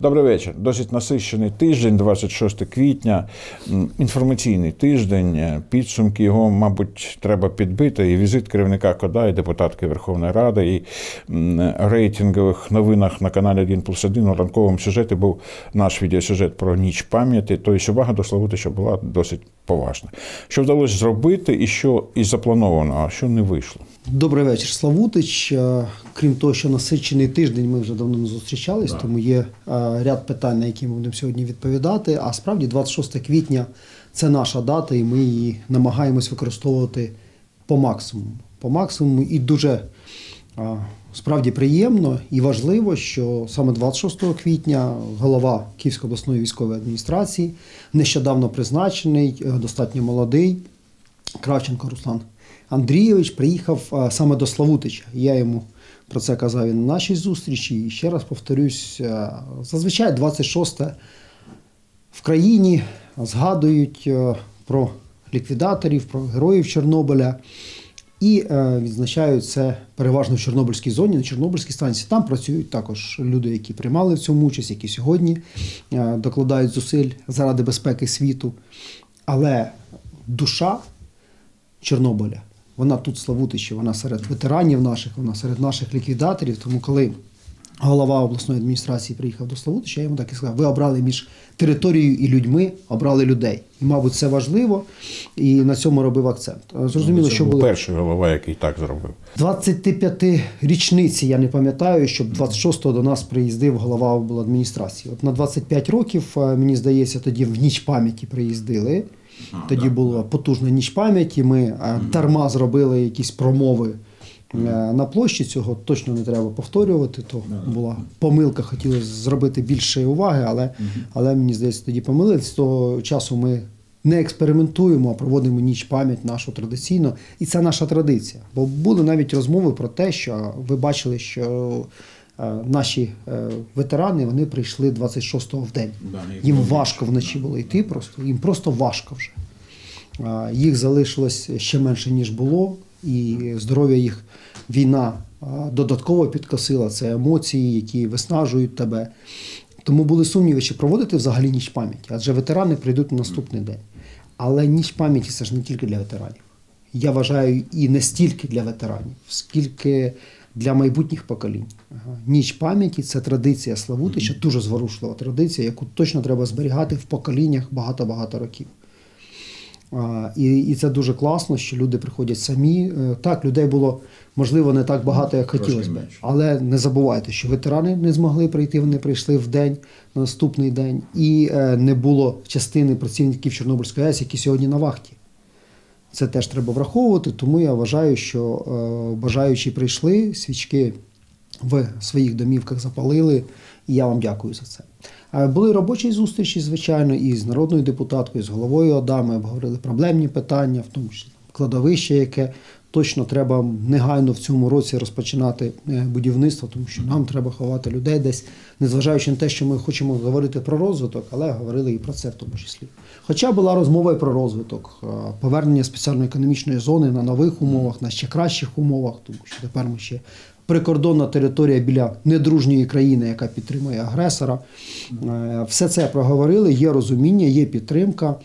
Добрий вечір. Досить насичений тиждень, 26 квітня, інформаційний тиждень. Підсумки його, мабуть, треба підбити. І візит керівника КОДА, і депутатки Верховної Ради, і рейтингових новинах на каналі 1+1 у ранковому сюжеті був наш відеосюжет про ніч пам'яті. Тобто увага до Славутича була досить поважна. Що вдалося зробити і що і заплановано, а що не вийшло? Добрий вечір, Славутич. Крім того, що насичений тиждень, ми вже давно не зустрічались, тому є ряд питань, на які ми будемо сьогодні відповідати. А справді 26 квітня – це наша дата, і ми її намагаємось використовувати по максимуму. По максимуму і дуже справді приємно і важливо, що саме 26 квітня голова Київської обласної військової адміністрації, нещодавно призначений, достатньо молодий, Кравченко Руслан Андрійович, приїхав саме до Славутича. Я йому про це казав і на нашій зустрічі. І ще раз повторюсь, зазвичай 26-те в країні згадують про ліквідаторів, про героїв Чорнобиля. І відзначають це переважно в Чорнобильській зоні, на Чорнобильській станції. Там працюють також люди, які приймали в цьому участь, які сьогодні докладають зусиль заради безпеки світу. Але душа Чорнобиля, вона тут в Славутичі, вона серед ветеранів наших, вона серед наших ліквідаторів. Тому коли голова обласної адміністрації приїхав до Славутича, я йому так і сказав: ви обрали між територією і людьми, обрали людей. І, мабуть, це важливо, і на цьому робив акцент. Зрозуміло, що були перший голова, який так зробив. 25-річниці, я не пам'ятаю, щоб 26-го до нас приїздив голова обладміністрації. От на 25 років, мені здається, тоді в ніч пам'яті приїздили. Тоді була потужна ніч пам'яті, ми дарма зробили якісь промови на площі, цього точно не треба повторювати, то була помилка, хотілося зробити більше уваги, але мені здається, тоді помилились. З того часу ми не експериментуємо, а проводимо ніч пам'ять нашу традиційно, і це наша традиція. Бо були навіть розмови про те, що ви бачили, що наші ветерани, вони прийшли 26-го в день. Їм важко вночі було йти просто, їм просто важко вже. Їх залишилось ще менше, ніж було, і здоров'я їх війна додатково підкосила, це емоції, які виснажують тебе. Тому були сумніви, чи проводити взагалі ніч пам'яті, адже ветерани прийдуть на наступний день. Але ніч пам'яті – це ж не тільки для ветеранів. Я вважаю, і не стільки для ветеранів, скільки для майбутніх поколінь. Ніч пам'яті – це традиція Славутича, дуже зворушлива традиція, яку точно треба зберігати в поколіннях багато-багато років. І це дуже класно, що люди приходять самі. Так, людей було, можливо, не так багато, як хотілося б. Але не забувайте, що ветерани не змогли прийти, вони прийшли в день, на наступний день. І не було частини працівників Чорнобильської АЕС, які сьогодні на вахті. Це теж треба враховувати, тому я вважаю, що бажаючі прийшли, свічки в своїх домівках запалили, і я вам дякую за це. Були робочі зустрічі, звичайно, і з народною депутаткою, і з головою ОДА. Ми обговорили проблемні питання, в тому числі кладовище, яке точно треба негайно в цьому році розпочинати будівництво, тому що нам треба ховати людей десь, незважаючи на те, що ми хочемо говорити про розвиток, але говорили і про це в тому числі. Хоча була розмова і про розвиток, повернення спеціальної економічної зони на нових умовах, на ще кращих умовах, тому що тепер ми ще прикордонна територія біля недружньої країни, яка підтримує агресора. Все це проговорили, є розуміння, є підтримка,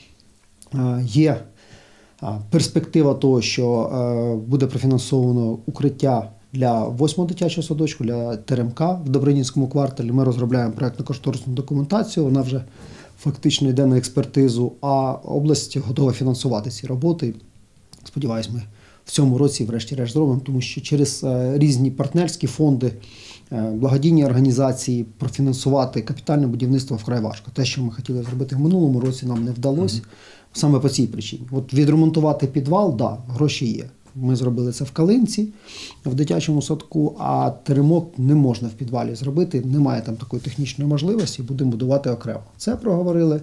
є перспектива того, що буде профінансовано укриття для 8-го дитячого садочку, для ТРМК в Добринінському кварталі. Ми розробляємо проєктно-кошторисну документацію, вона вже фактично йде на експертизу, а область готова фінансувати ці роботи. Сподіваюсь, ми в цьому році врешті-решт зробимо, тому що через різні партнерські фонди, благодійні організації профінансувати капітальне будівництво вкрай важко. Те, що ми хотіли зробити в минулому році, нам не вдалося саме по цій причині. От відремонтувати підвал, да, гроші є. Ми зробили це в Калинці, в дитячому садку, а теремок не можна в підвалі зробити, немає там такої технічної можливості, будемо будувати окремо. Це проговорили.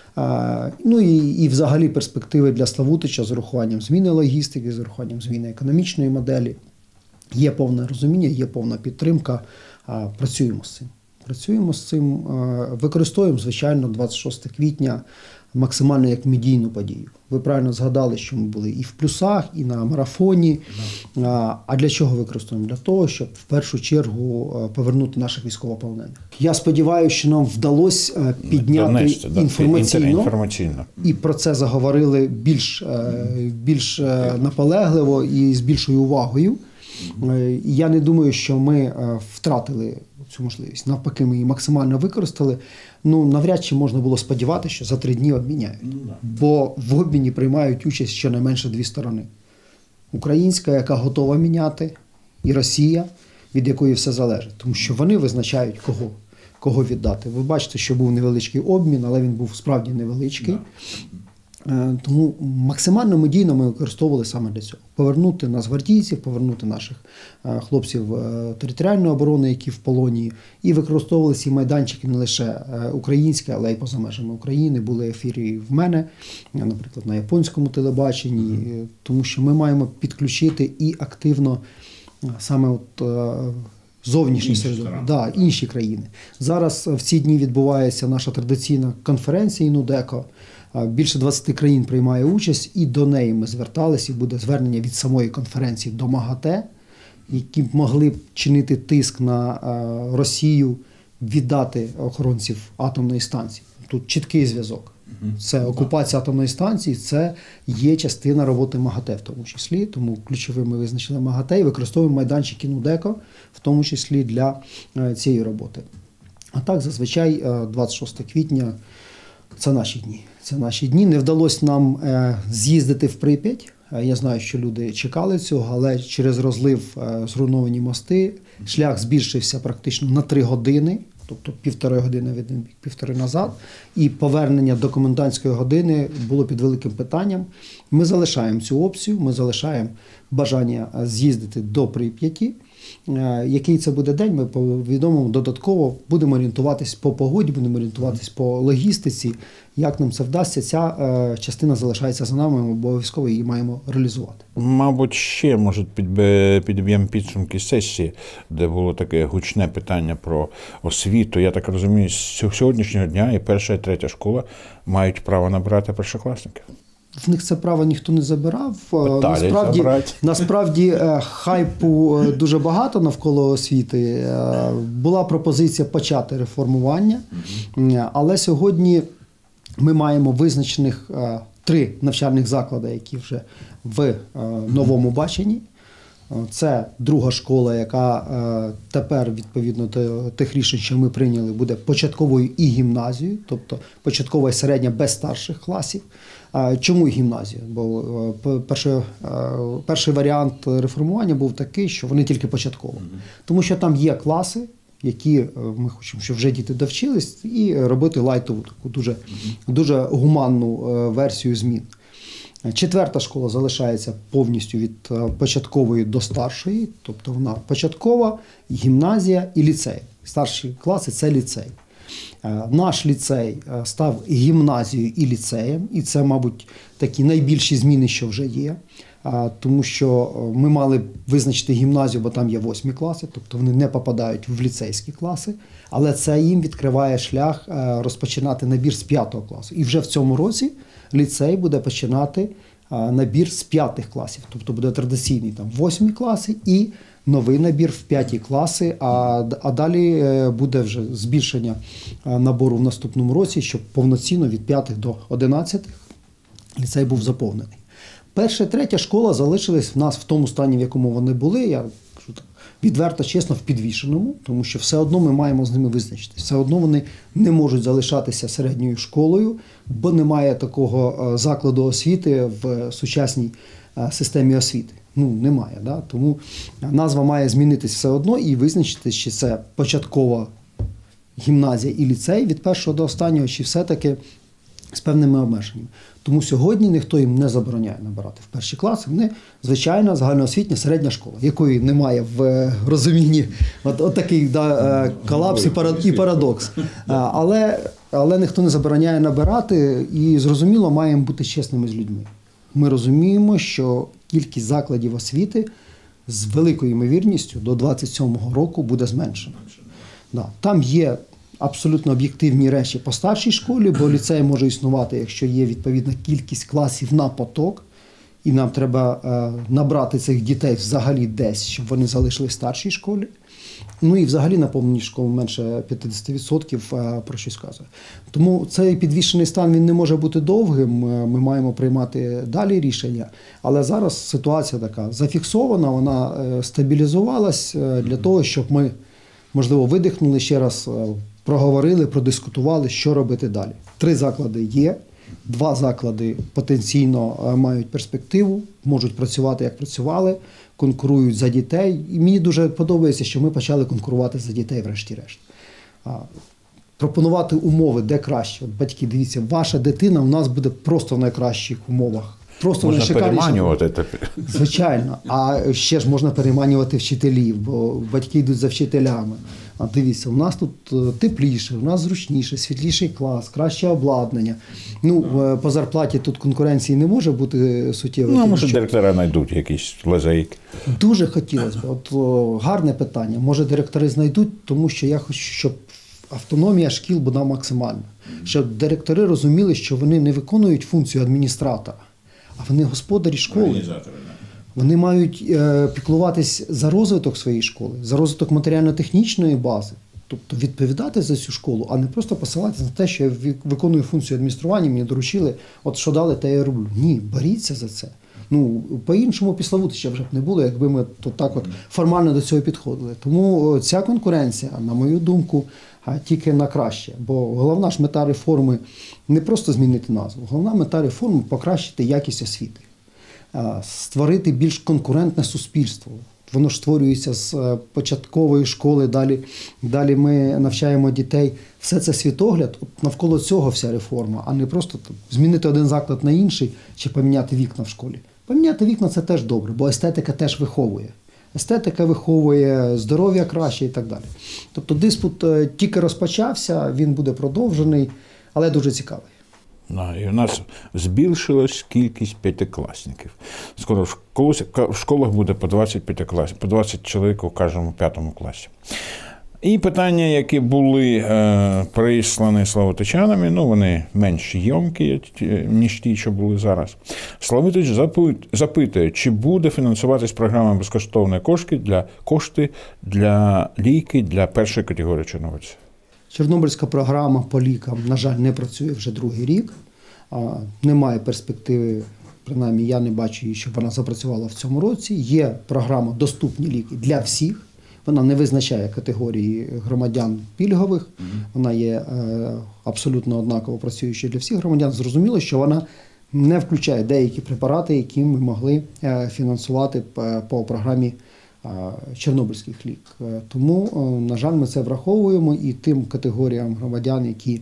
Ну і взагалі перспективи для Славутича з урахуванням зміни логістики, з урахуванням зміни економічної моделі. Є повне розуміння, є повна підтримка. Працюємо з цим. Використовуємо, звичайно, 26 квітня максимально як медійну подію. Ви правильно згадали, що ми були і в плюсах, і на марафоні. А для чого використовуємо? Для того, щоб в першу чергу повернути наших військовополонених. Я сподіваюся, що нам вдалося підняти інформаційно, і про це заговорили більш наполегливо і з більшою увагою. І я не думаю, що ми втратили цю можливість. Навпаки, ми її максимально використали. Навряд чи можна було сподіватися, що за 3 дні обміняють. Бо в обміні приймають участь щонайменше 2 сторони. Українська, яка готова міняти, і Росія, від якої все залежить. Тому що вони визначають, кого віддати. Ви бачите, що був невеличкий обмін, але він був справді невеличкий. Тому максимально медійно ми використовували саме для цього. Повернути нацгвардійців, повернути наших хлопців територіальної оборони, які в полоні. І використовували ці майданчики не лише українські, але й поза межами України. Були ефіри в мене, наприклад, на японському телебаченні. Тому що ми маємо підключити і активно саме зовнішні середовища, інші країни. Зараз в ці дні відбувається наша традиційна конференція «Інудеко». Більше 20 країн приймає участь, і до неї ми зверталися, і буде звернення від самої конференції до МАГАТЕ, які б могли чинити тиск на Росію, віддати охоронців атомної станції. Тут чіткий зв'язок. Це окупація атомної станції, це є частина роботи МАГАТЕ в тому числі, тому ключовим ми визначили МАГАТЕ і використовуємо майданчик «Інудеко» в тому числі для цієї роботи. А так, зазвичай 26 квітня – це наші дні. Це наші дні. Не вдалося нам з'їздити в Прип'ять. Я знаю, що люди чекали цього, але через розлив зруйновані мости шлях збільшився практично на 3 години, тобто 1,5 години в один бік, 1,5 назад. І повернення до комендантської години було під великим питанням. Ми залишаємо цю опцію, ми залишаємо бажання з'їздити до Прип'яті. Який це буде день, ми повідомимо додатково, будемо орієнтуватись по погоді, будемо орієнтуватись по логістиці. Як нам це вдасться, ця частина залишається за нами, ми обов'язково її маємо реалізувати. Мабуть, ще, може, підб'ємо підсумки сесії, де було таке гучне питання про освіту. Я так розумію, з сьогоднішнього дня і 1-ша, і 3-я школа мають право набирати першокласників. В них це право ніхто не забирав. Насправді хайпу дуже багато навколо освіти. Була пропозиція почати реформування, але сьогодні ми маємо визначених 3 навчальних заклади, які вже в новому баченні. Це 2-га школа, яка тепер, відповідно до тих рішень, що ми прийняли, буде початковою і гімназією, тобто початкова і середня без старших класів. Чому гімназія? Бо перший варіант реформування був такий, що вони тільки початково. Тому що там є класи, які ми хочемо, щоб вже діти довчились, і робити лайтову, таку дуже гуманну версію змін. 4-та школа залишається повністю від початкової до старшої, тобто вона початкова, гімназія і ліцей. Старші класи – це ліцей. Наш ліцей став гімназією і ліцеєм, і це, мабуть, такі найбільші зміни, що вже є. Тому що ми мали визначити гімназію, бо там є 8 класи, тобто вони не попадають в ліцейські класи, але це їм відкриває шлях розпочинати набір з 5-го класу. І вже в цьому році ліцей буде починати набір з 5-х класів, тобто буде традиційний там 8 класи і новий набір в 5-ті класи, а далі буде вже збільшення набору в наступному році, щоб повноцінно від 5-х до 11-х ліцей був заповнений. 1-ша, 3-я школа залишились в нас в тому стані, в якому вони були, я кажу так, відверто, чесно, в підвішеному, тому що все одно ми маємо з ними визначитися. Все одно вони не можуть залишатися середньою школою, бо немає такого закладу освіти в сучасній системі освіти. Немає. Да? Тому назва має змінитися все одно і визначити, чи це початкова гімназія і ліцей від першого до останнього, чи все-таки з певними обмеженнями. Тому сьогодні ніхто їм не забороняє набирати в перші класи. Вони, звичайно, загальноосвітня середня школа, якої немає в розумінні. От такий колапс і парадокс. Але ніхто не забороняє набирати і, зрозуміло, маємо бути чесними з людьми. Ми розуміємо, що кількість закладів освіти з великою ймовірністю до 27-го року буде зменшена. Там є абсолютно об'єктивні речі по старшій школі, бо ліцей може існувати, якщо є відповідна кількість класів на поток, і нам треба набрати цих дітей взагалі десь, щоб вони залишились в старшій школі. Ну і взагалі наповненість школи менше 50% про щось вказує. Тому цей підвішений стан він не може бути довгим, ми маємо приймати далі рішення. Але зараз ситуація така зафіксована, вона стабілізувалась для того, щоб ми, можливо, видихнули ще раз, проговорили, продискутували, що робити далі. 3 заклади є, 2 заклади потенційно мають перспективу, можуть працювати, як працювали, конкурують за дітей. І мені дуже подобається, що ми почали конкурувати за дітей врешті-решт. Пропонувати умови, де краще. От батьки, дивіться, ваша дитина у нас буде просто в найкращих умовах. Просто можна переманювати. Звичайно. А ще ж можна переманювати вчителів, бо батьки йдуть за вчителями. А дивіться, у нас тут тепліше, у нас зручніше, світліший клас, краще обладнання. Ну, по зарплаті тут конкуренції не може бути суттєвої. Ну, може, директори знайдуть якісь лазейки. Дуже хотілося б. От гарне питання. Може, директори знайдуть, тому що я хочу, щоб автономія шкіл була максимальна. Щоб директори розуміли, що вони не виконують функцію адміністратора, а вони господарі школи. Вони мають піклуватись за розвиток своєї школи, за розвиток матеріально-технічної бази, тобто відповідати за цю школу, а не просто посилатися на те, що я виконую функцію адміністрування, мені доручили, от що дали, те я роблю. Ні, боріться за це. Ну, по-іншому піславутища вже б не було, якби ми так формально до цього підходили. Тому ця конкуренція, на мою думку, тільки на краще. Бо головна ж мета реформи не просто змінити назву, головна мета реформи – покращити якість освіти. Створити більш конкурентне суспільство. Воно ж створюється з початкової школи, далі ми навчаємо дітей. Все це світогляд, навколо цього вся реформа, а не просто змінити один заклад на інший чи поміняти вікна в школі. Поміняти вікна – це теж добре, бо естетика теж виховує. Естетика виховує здоров'я краще і так далі. Тобто диспут тільки розпочався, він буде продовжений, але дуже цікавий. І у нас збільшилась кількість п'ятикласників. Скоро в школах буде по 20 п'ятикласників, по 20 чоловік у кожному 5 класі. І питання, які були прислані славутичанами, ну вони менш ємкі, ніж ті, що були зараз. Славутич запитує, чи буде фінансуватись програма безкоштовної кошти для ліки для першої категорії чорнобильців. Чорнобильська програма по лікам, на жаль, не працює вже 2-й рік. Немає перспективи, принаймні я не бачу її, щоб вона запрацювала в цьому році. Є програма «Доступні ліки для всіх». Вона не визначає категорії громадян пільгових. Вона є абсолютно однаково працюючою для всіх громадян. Зрозуміло, що вона не включає деякі препарати, які ми могли фінансувати по програмі чорнобильських лік. Тому, на жаль, ми це враховуємо і тим категоріям громадян, які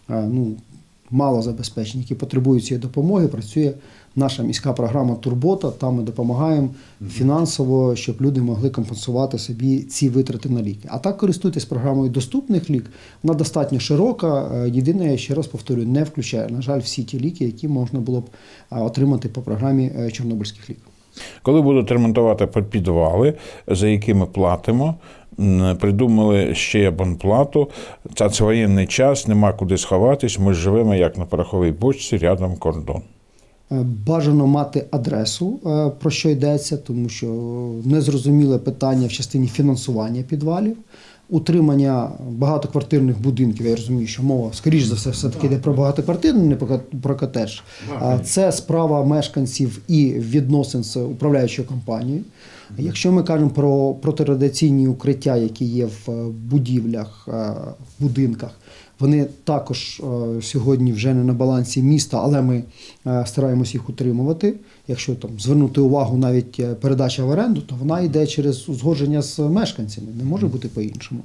мало забезпечені, які потребують цієї допомоги, працює наша міська програма «Турбота». Там ми допомагаємо фінансово, щоб люди могли компенсувати собі ці витрати на ліки. А так користуйтесь програмою доступних лік. Вона достатньо широка. Єдине, я ще раз повторюю, не включає, на жаль, всі ті ліки, які можна було б отримати по програмі чорнобильських лік. Коли будуть ремонтувати підвали, за які ми платимо, придумали ще абонплату. Це воєнний час, нема куди сховатись, ми живемо як на пороховій бочці, рядом кордон. Бажано мати адресу, про що йдеться, тому що незрозуміле питання в частині фінансування підвалів. Утримання багатоквартирних будинків, я розумію, що мова, скоріш за все-таки йде про багатоквартирний, не про котедж. Це справа мешканців і відносин з управляючою компанією. Якщо ми кажемо про протирадіаційні укриття, які є в будівлях, будинках, вони також сьогодні вже не на балансі міста, але ми стараємось їх утримувати. Якщо там звернути увагу навіть передача в оренду, то вона йде через узгодження з мешканцями, не може бути по-іншому.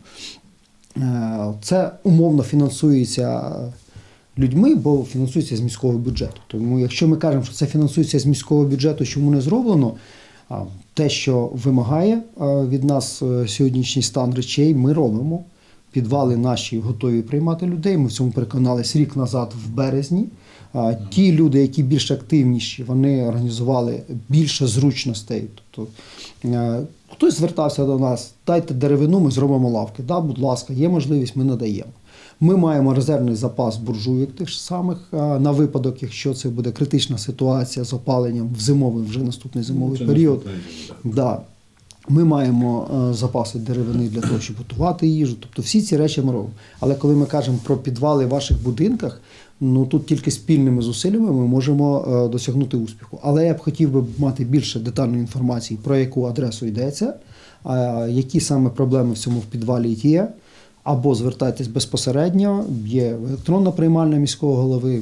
Це умовно фінансується людьми, бо фінансується з міського бюджету. Тому якщо ми кажемо, що це фінансується з міського бюджету, чому не зроблено, те, що вимагає від нас сьогоднішній стан речей, ми робимо. Підвали наші готові приймати людей. Ми в цьому переконались рік назад в березні. Ті люди, які більш активніші, вони організували більше зручностей. Тобто Хтось звертався до нас, дайте деревину, ми зробимо лавки. Да, будь ласка, є можливість, ми надаємо. Ми маємо резервний запас буржуйок тих самих на випадок, якщо це буде критична ситуація з опаленням в зимовий, вже наступний зимовий період. Да. Ми маємо запаси деревини для того, щоб готувати їжу. Тобто всі ці речі ми робимо. Але коли ми кажемо про підвали в ваших будинках, ну тут тільки спільними зусиллями ми можемо досягнути успіху. Але я б хотів би мати більше детальної інформації, про яку адресу йдеться, які саме проблеми в цьому підвалі є. Або звертайтесь безпосередньо, є електронна приймальна міського голови,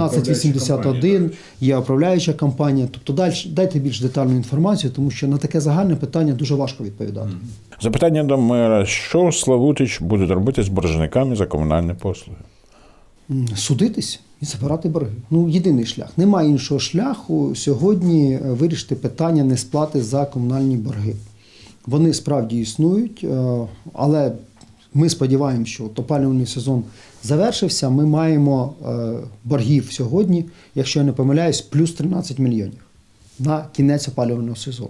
1581, є управляюча компанія. Тобто дайте більш детальну інформацію, тому що на таке загальне питання дуже важко відповідати. Запитання до мера. Що Славутич буде робити з боржниками за комунальні послуги? Судитись і забирати борги. Ну, єдиний шлях. Немає іншого шляху сьогодні вирішити питання несплати за комунальні борги. Вони справді існують, але ми сподіваємося, що опалювальний сезон завершився. Ми маємо боргів сьогодні, якщо я не помиляюсь, плюс 13 мільйонів на кінець опалювального сезону.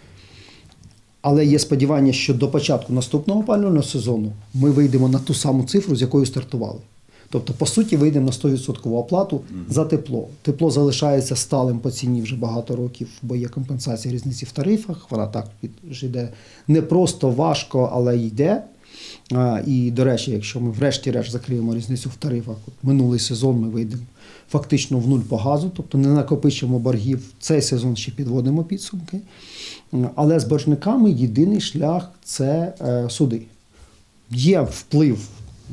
Але є сподівання, що до початку наступного опалювального сезону ми вийдемо на ту саму цифру, з якою стартували. Тобто, по суті, вийдемо на 100% оплату за тепло. Тепло залишається сталим по ціні вже багато років, бо є компенсація різниці в тарифах. Вона так йде не просто важко, але йде. І, до речі, якщо ми врешті-решт закриємо різницю в тарифах, минулий сезон ми вийдемо фактично в нуль по газу, тобто не накопичимо боргів, цей сезон ще підводимо підсумки. Але з боржниками єдиний шлях – це суди. Є вплив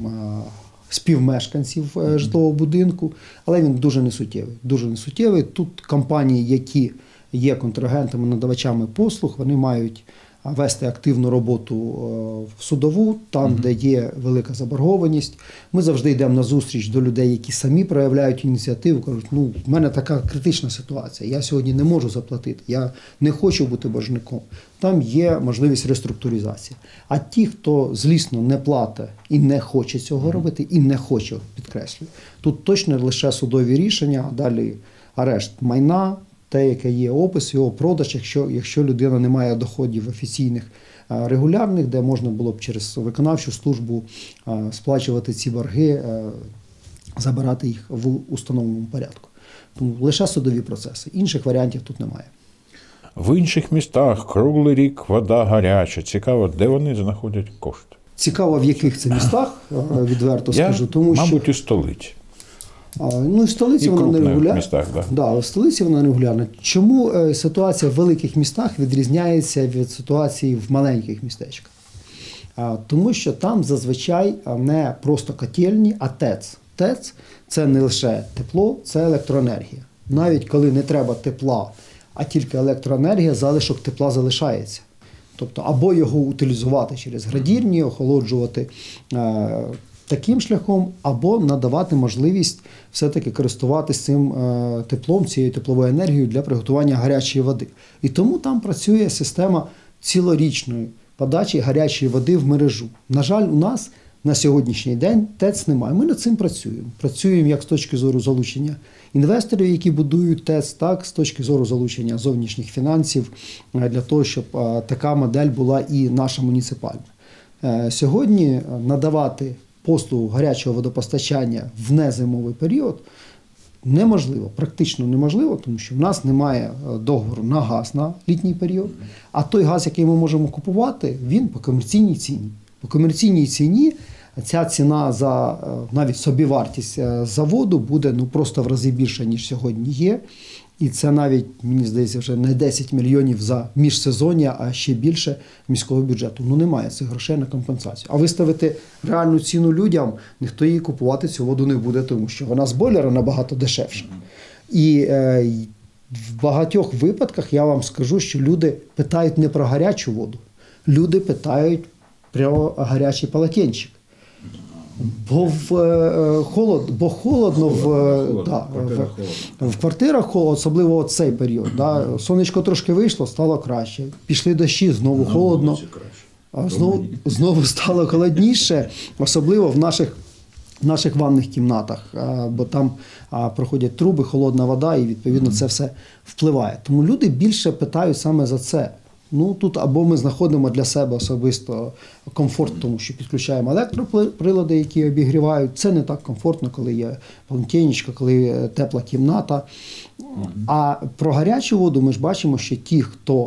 співмешканців житлового будинку, але він дуже несуттєвий. Дуже несуттєвий. Тут компанії, які є контрагентами, надавачами послуг, вони мають вести активну роботу в судову, там, де є велика заборгованість. Ми завжди йдемо на зустріч до людей, які самі проявляють ініціативу, кажуть, ну, в мене така критична ситуація, я сьогодні не можу заплатити, я не хочу бути боржником. Там є можливість реструктуризації. А ті, хто злісно не платить і не хоче цього робити, і не хоче, підкреслюю, тут точно лише судові рішення, а далі арешт майна, те, яке є опис, його продаж, якщо людина не має доходів офіційних, регулярних, де можна було б через виконавчу службу сплачувати ці борги, забирати їх в установленому порядку. Тому лише судові процеси. Інших варіантів тут немає. В інших містах круглий рік вода гаряча. Цікаво, де вони знаходять кошти? Цікаво, в яких це містах, відверто скажу. Тому що, мабуть, у столиці. Ну, в столиці вона не регулярна. Містах, да. Да, в столиці вона регулярна. Чому ситуація в великих містах відрізняється від ситуації в маленьких містечках? Тому що там зазвичай не просто котельні, а ТЕЦ. ТЕЦ – це не лише тепло, це електроенергія. Навіть коли не треба тепла, а тільки електроенергія, залишок тепла залишається. Тобто або його утилізувати через градірні, охолоджувати таким шляхом, або надавати можливість все-таки користуватися цим теплом, цією тепловою енергією для приготування гарячої води. І тому там працює система цілорічної подачі гарячої води в мережу. На жаль, у нас на сьогоднішній день ТЕЦ немає. Ми над цим працюємо. Працюємо як з точки зору залучення інвесторів, які будують ТЕЦ, так з точки зору залучення зовнішніх фінансів, для того, щоб така модель була і наша муніципальна. Сьогодні надавати послугу гарячого водопостачання в незимовий період неможливо, практично неможливо, тому що в нас немає договору на газ на літній період, а той газ, який ми можемо купувати, він по комерційній ціні. По комерційній ціні ця ціна за навіть собівартість за воду буде просто в рази більше, ніж сьогодні є. І це навіть, мені здається, вже не 10 мільйонів за міжсезоння, а ще більше міського бюджету. Ну немає цих грошей на компенсацію. А виставити реальну ціну людям, ніхто її купувати цю воду не буде, тому що вона з бойлера набагато дешевша. І в багатьох випадках я вам скажу, що люди питають не про гарячу воду, люди питають про гарячий полотенчик. Бо холодно в квартирах, особливо в цей період. Да. Сонечко трошки вийшло, стало краще. Пішли дощі, знову холодно, знову стало холодніше, особливо в наших ванних кімнатах, бо там проходять труби, холодна вода і відповідно це все впливає. Тому люди більше питають саме за це. Ну, тут або ми знаходимо для себе особисто комфорт, тому що підключаємо електроприлади, які обігрівають. Це не так комфортно, коли є полотенечко, коли є тепла кімната. А про гарячу воду ми ж бачимо, що ті, хто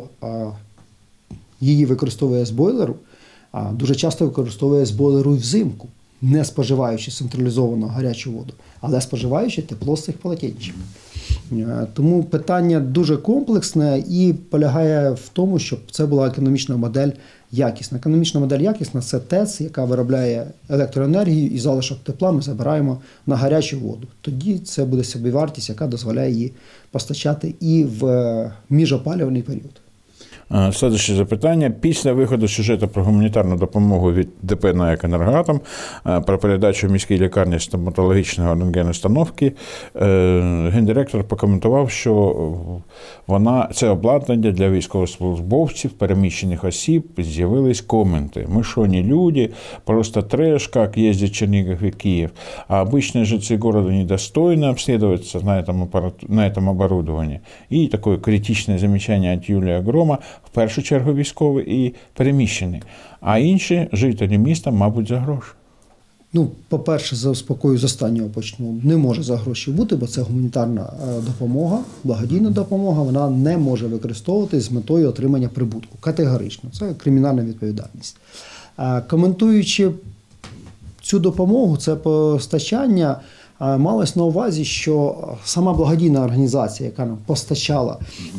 її використовує з бойлеру, дуже часто використовує з бойлеру і взимку, не споживаючи централізовано гарячу воду, але споживаючи тепло з цих полотенчиків. Тому питання дуже комплексне і полягає в тому, щоб це була економічна модель якісна. Економічна модель якісна – це ТЕЦ, яка виробляє електроенергію, і залишок тепла ми забираємо на гарячу воду. Тоді це буде собівартість, яка дозволяє її постачати і в міжопалювальний період. Слідуюче запитання. Після виходу сюжету про гуманітарну допомогу від ДП «НАЕК «Енергоатом» про передачу в міській лікарні стоматологічної рентген-установки, гендиректор покоментував, що це обладнання для військовослужбовців, переміщених осіб, з'явились коменти. «Мы что, не люди? Просто трэш, как ездить Чернигов и Киев. А обычные жильцы города недостойны обследоваться на этом оборудовании». И такое критичное замечание от Юлія Грома. В першу чергу військовий і переміщений, а інші жителі міста, мабуть, за гроші. Ну, по-перше, заспокою з останнього почну. Не може за гроші бути, бо це гуманітарна допомога, благодійна допомога, вона не може використовуватись з метою отримання прибутку. Категорично. Це кримінальна відповідальність. Коментуючи цю допомогу, це постачання, малось на увазі, що сама благодійна організація, яка нам постачала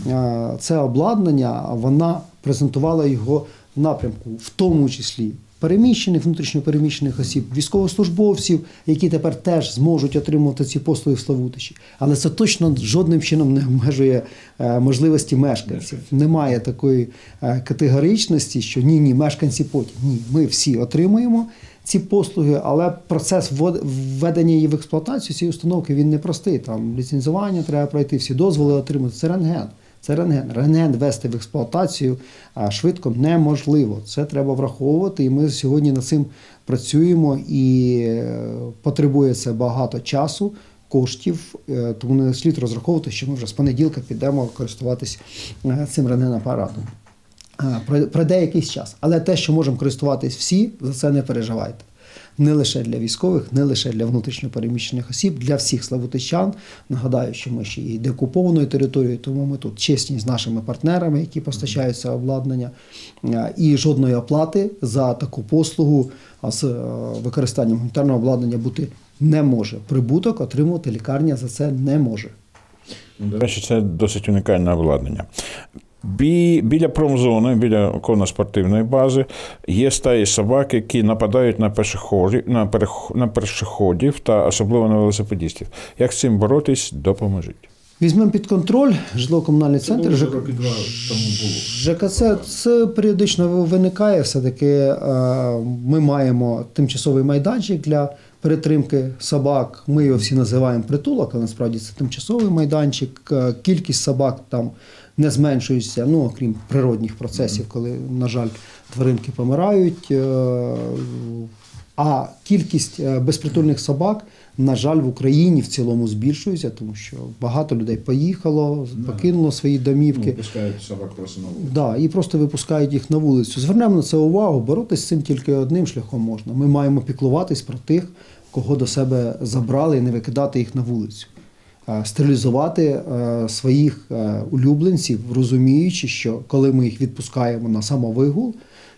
це обладнання, вона презентувала його в напрямку, в тому числі переміщених, внутрішньопереміщених осіб, військовослужбовців, які тепер теж зможуть отримувати ці послуги в Славутичі. Але це точно жодним чином не обмежує можливості мешканців. Немає такої категоричності, що ні, мешканці потім. Ні, ми всі отримуємо ці послуги, але процес введення її в експлуатацію цієї установки, він непростий. Там ліцензування треба пройти, всі дозволи отримати. Це рентген. Рентген ввести в експлуатацію швидко неможливо. Це треба враховувати, і ми сьогодні над цим працюємо, і потребує це багато часу, коштів, тому не слід розраховувати, що ми вже з понеділка підемо користуватись цим рентген-апаратом. Пройде якийсь час. Але те, що можемо користуватись всі, за це не переживайте. Не лише для військових, не лише для внутрішньопереміщених осіб, для всіх славутичан. Нагадаю, що ми ще є деокупованою територією, тому ми тут чесні з нашими партнерами, які постачають це обладнання. І жодної оплати за таку послугу з використанням гуманітарного обладнання бути не може. Прибуток отримувати лікарня за це не може. До речі, це досить унікальне обладнання. Біля промзони, біля конно-спортивної бази є стаї собак, які нападають на пішоходів та особливо на велосипедистів. Як з цим боротись, допоможіть. Візьмемо під контроль житлово-комунальний центр. ЖКЦ, це періодично виникає. Все-таки ми маємо тимчасовий майданчик для перетримки собак. Ми його всі називаємо притулок, але насправді це тимчасовий майданчик. Кількість собак там не зменшується, окрім природних процесів, коли, на жаль, тваринки помирають. А кількість безпритульних собак, на жаль, в Україні в цілому збільшується, тому що багато людей поїхало, покинуло свої домівки. Випускають собак просто на вулицю. І просто випускають їх на вулицю. Звернемо на це увагу, боротися з цим тільки одним шляхом можна. Ми маємо піклуватись про тих, кого до себе забрали, і не викидати їх на вулицю. Стерилізувати своїх улюбленців, розуміючи, що коли ми їх відпускаємо на самовигул,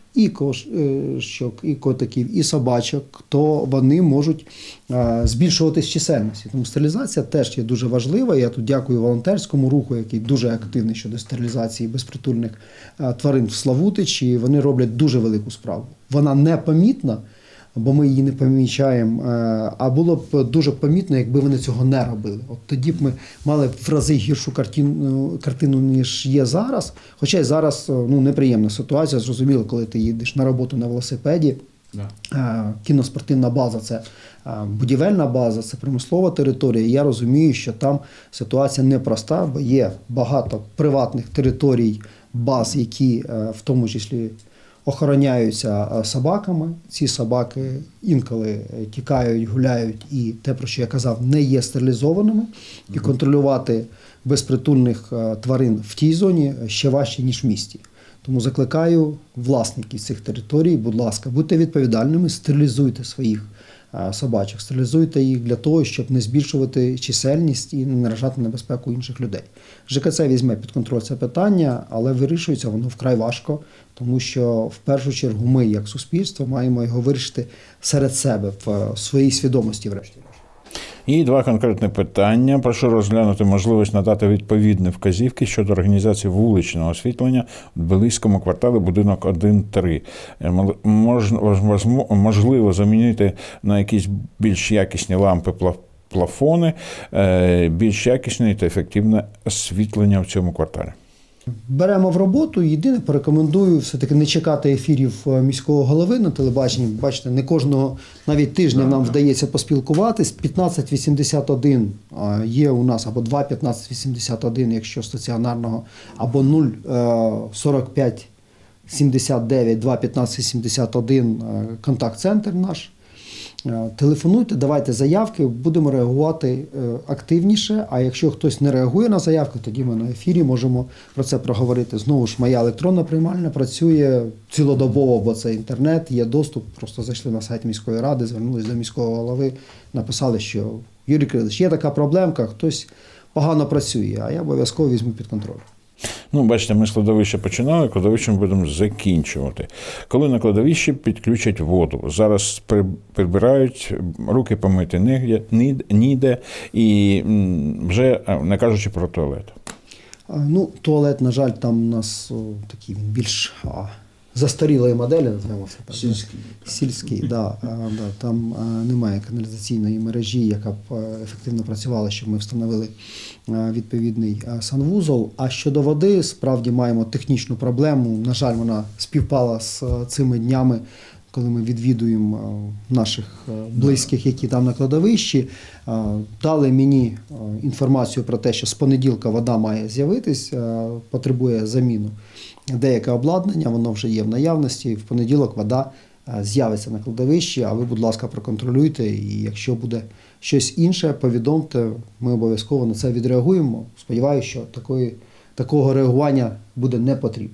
і котиків, і собачок, то вони можуть збільшуватись в чисельності. Тому стерилізація теж є дуже важлива. Я тут дякую волонтерському руху, який дуже активний щодо стерилізації безпритульних тварин в Славутичі. Вони роблять дуже велику справу. Вона непомітна, бо ми її не помічаємо, а було б дуже помітно, якби вони цього не робили. От тоді б ми мали в рази гіршу картину, ніж є зараз. Хоча й зараз неприємна ситуація, зрозуміло, коли ти їдеш на роботу на велосипеді. Кіноспортивна база – це будівельна база, це промислова територія. Я розумію, що там ситуація непроста, бо є багато приватних територій, баз, які в тому числі охороняються собаками. Ці собаки інколи тікають, гуляють і те, про що я казав, не є стерилізованими. І контролювати безпритульних тварин в тій зоні ще важче, ніж в місті. Тому закликаю власників цих територій, будь ласка, будьте відповідальними, стерилізуйте своїх собачок, стерилізуйте їх для того, щоб не збільшувати чисельність і не наражати на небезпеку інших людей. ЖКЦ візьме під контроль це питання, але вирішується воно вкрай важко, тому що в першу чергу ми, як суспільство, маємо його вирішити серед себе, в своїй свідомості врешті. І два конкретні питання. Прошу розглянути можливість надати відповідні вказівки щодо організації вуличного освітлення в Тбилиському кварталі будинок 1-3. Можливо замінити на якісь більш якісні лампи, плафони, більш якісне та ефективне освітлення в цьому кварталі. Беремо в роботу. Єдине, порекомендую все-таки не чекати ефірів міського голови на телебаченні. Бачите, не кожного навіть тижня нам вдається поспілкуватись. 1581 є у нас, або 21581, якщо стаціонарного, або 04579 21571 контакт-центр наш. Телефонуйте, давайте заявки, будемо реагувати активніше, а якщо хтось не реагує на заявки, тоді ми на ефірі можемо про це проговорити. Знову ж, моя електронна приймальня працює цілодобово, бо це інтернет, є доступ, просто зайшли на сайт міської ради, звернулися до міського голови, написали, що Юрій Кирилович, є така проблемка, хтось погано працює, а я обов'язково візьму під контроль. Ну, бачите, ми з кладовища починали, кладовищем будемо закінчувати. Коли на кладовищі підключать воду, зараз прибирають, руки помити ніде, і вже не кажучи про туалет. Ну, туалет, на жаль, там у нас такий він більш застарілої моделі, називаємо це так. Сільський, да. Там немає каналізаційної мережі, яка б ефективно працювала, щоб ми встановили відповідний санвузол. А щодо води, справді маємо технічну проблему. На жаль, вона співпала з цими днями, коли ми відвідуємо наших близьких, які там на кладовищі. Дали мені інформацію про те, що з понеділка вода має з'явитись, потребує заміну. Деяке обладнання, воно вже є в наявності, в понеділок вода з'явиться на кладовищі, а ви, будь ласка, проконтролюйте, і якщо буде щось інше, повідомте, ми обов'язково на це відреагуємо. Сподіваюся, що такого реагування буде не потрібно.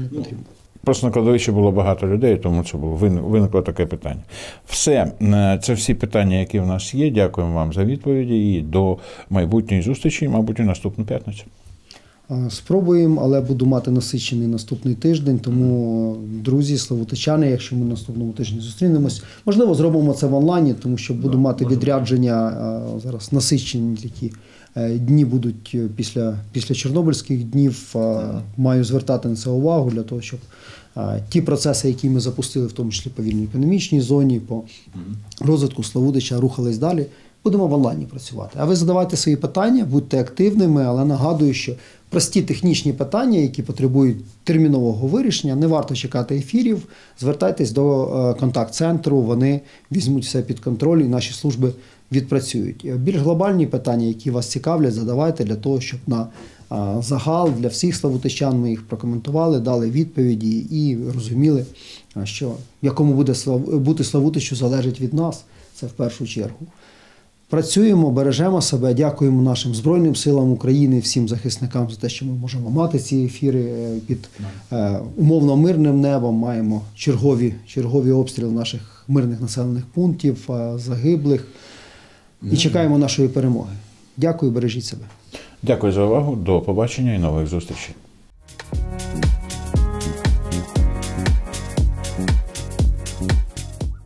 Просто на кладовищі було багато людей, тому це виникло таке питання. Все, це всі питання, які в нас є. Дякуємо вам за відповіді і до майбутньої зустрічі, мабуть, у наступну п'ятницю. Спробуємо, але буду мати насичений наступний тиждень, тому, друзі, славутичани, якщо ми наступному тижні зустрінемось, можливо, зробимо це в онлайні, тому що буду мати відрядження, зараз насичені такі дні будуть після Чорнобильських днів, маю звертати на це увагу для того, щоб ті процеси, які ми запустили, в тому числі по вільній економічній зоні, по розвитку Славутича, рухались далі. Будемо в онлайні працювати. А ви задавайте свої питання, будьте активними, але нагадую, що прості технічні питання, які потребують термінового вирішення, не варто чекати ефірів, звертайтесь до контакт-центру, вони візьмуть все під контроль і наші служби відпрацюють. Більш глобальні питання, які вас цікавлять, задавайте для того, щоб на загал для всіх славутичан ми їх прокоментували, дали відповіді і розуміли, що якому буде бути Славутичу залежить від нас, це в першу чергу. Працюємо, бережемо себе, дякуємо нашим Збройним силам України, всім захисникам за те, що ми можемо мати ці ефіри під умовно мирним небом, маємо чергові обстріли наших мирних населених пунктів, загиблих і чекаємо нашої перемоги. Дякую, бережіть себе. Дякую за увагу, до побачення і нових зустрічей.